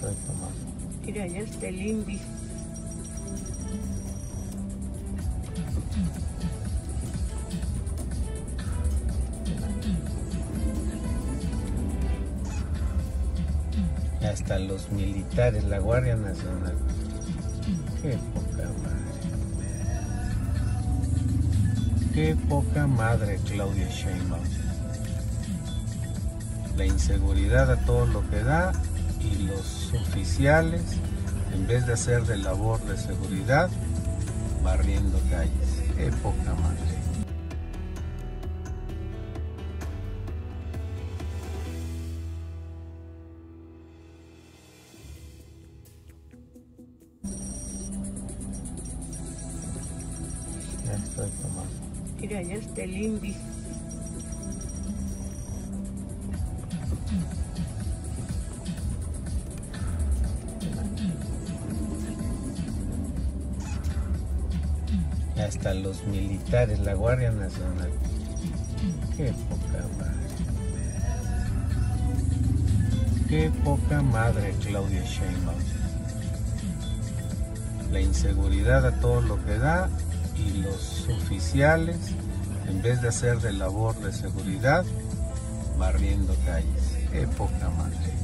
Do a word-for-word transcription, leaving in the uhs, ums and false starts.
estoy tomando. Mira, ya está el Invi. Ya están los militares, la Guardia Nacional. Qué poca madre. Qué poca madre, Claudia Sheinbaum. La inseguridad a todo lo que da y los oficiales, en vez de hacer de labor de seguridad, barriendo calles. Qué poca madre. Ya estoy tomando. Mira, ya está el Invi. Ya están los militares, la Guardia Nacional. Qué poca madre. Qué poca madre, Claudia Sheinbaum. La inseguridad a todo lo que da y los oficiales, en vez de hacer de labor de seguridad, barriendo calles. Qué poca madre.